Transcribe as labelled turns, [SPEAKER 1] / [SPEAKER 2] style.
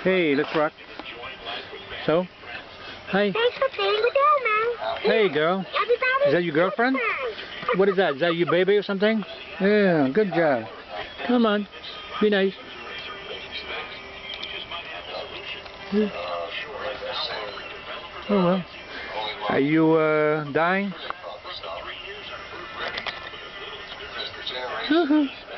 [SPEAKER 1] Hey, let's rock. So, hi.
[SPEAKER 2] Thanks for playing with Elmo.
[SPEAKER 1] Hey, girl.
[SPEAKER 2] Everybody,
[SPEAKER 1] Is that your girlfriend? What is that? Is that your baby or something? Yeah, good job. Come on, be nice. Oh well. Are you dying?